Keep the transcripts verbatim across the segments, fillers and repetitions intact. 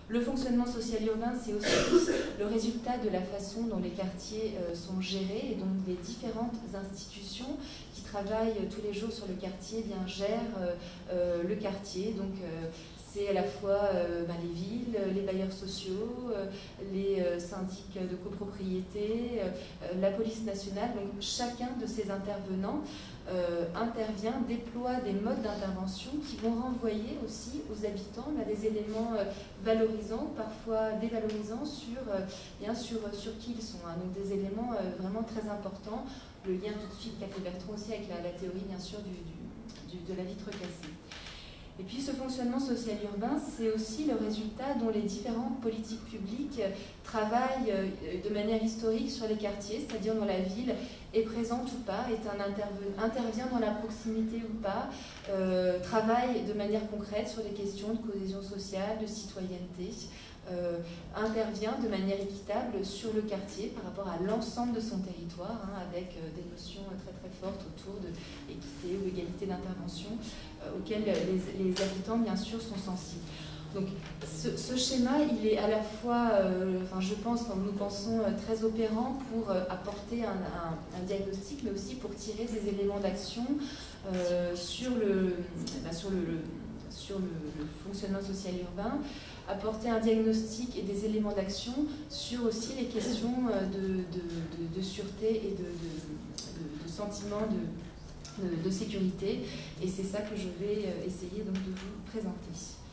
Le fonctionnement social urbain, c'est aussi le résultat de la façon dont les quartiers euh, sont gérés et dont les différentes institutions qui travaillent tous les jours sur le quartier eh bien, gèrent euh, euh, le quartier. Donc, euh, c'est à la fois euh, ben, les villes, les bailleurs sociaux, euh, les euh, syndics de copropriété, euh, la police nationale. Donc chacun de ces intervenants euh, intervient, déploie des modes d'intervention qui vont renvoyer aussi aux habitants ben, des éléments euh, valorisants, parfois dévalorisants sur, euh, bien sûr, sur qui ils sont. Hein. Donc des éléments euh, vraiment très importants. Le lien tout de suite qu'a fait Bertrand aussi avec la, la théorie bien sûr du, du, du, de la vitre cassée. Et puis ce fonctionnement social urbain, c'est aussi le résultat dont les différentes politiques publiques travaillent de manière historique sur les quartiers, c'est-à-dire dont la ville est présente ou pas, est un intervient dans la proximité ou pas, euh, travaille de manière concrète sur les questions de cohésion sociale, de citoyenneté, euh, intervient de manière équitable sur le quartier par rapport à l'ensemble de son territoire, hein, avec euh, des notions très très fortes autour de l'équité ou l'égalité d'intervention, euh, auxquelles les, les habitants bien sûr sont sensibles. Donc ce, ce schéma, il est à la fois, euh, enfin, je pense, nous pensons, euh, très opérant pour euh, apporter un, un, un diagnostic, mais aussi pour tirer des éléments d'action euh, sur, le, bah, sur, le, le, sur le, le fonctionnement social urbain, apporter un diagnostic et des éléments d'action sur aussi les questions de, de, de, de sûreté et de, de, de, de sentiment de, de, de sécurité. Et c'est ça que je vais essayer donc de vous présenter.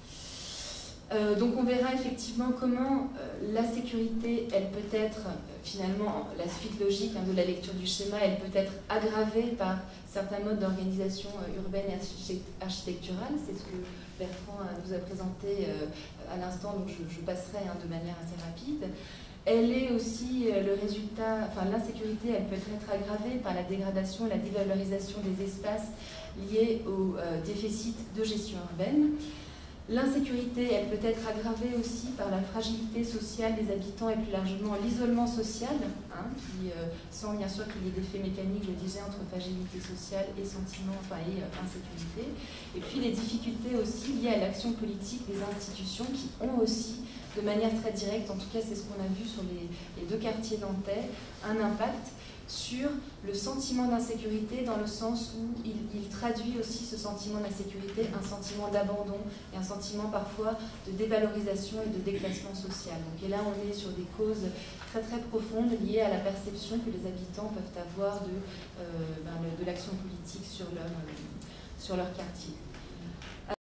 Euh, donc on verra effectivement comment euh, la sécurité, elle peut être, euh, finalement, la suite logique hein, de la lecture du schéma, elle peut être aggravée par certains modes d'organisation euh, urbaine et architecturale. C'est ce que Bertrand euh, nous a présenté euh, à l'instant, donc je, je passerai hein, de manière assez rapide. Elle est aussi euh, le résultat, enfin l'insécurité, elle peut être aggravée par la dégradation et la dévalorisation des espaces liés au euh, déficit de gestion urbaine. L'insécurité, elle peut être aggravée aussi par la fragilité sociale des habitants et plus largement l'isolement social, hein, qui, euh, sans bien sûr qu'il y ait d'effets mécaniques, je le disais, entre fragilité sociale et sentiment, enfin, et euh, insécurité. Et puis les difficultés aussi liées à l'action politique des institutions qui ont aussi, de manière très directe, en tout cas c'est ce qu'on a vu sur les, les deux quartiers nantais, un impact sur le sentiment d'insécurité dans le sens où il, il traduit aussi ce sentiment d'insécurité, un sentiment d'abandon et un sentiment parfois de dévalorisation et de déclassement social. Donc, et là, on est sur des causes très très profondes liées à la perception que les habitants peuvent avoir de, euh, ben, de l'action politique sur leur, euh, sur leur quartier.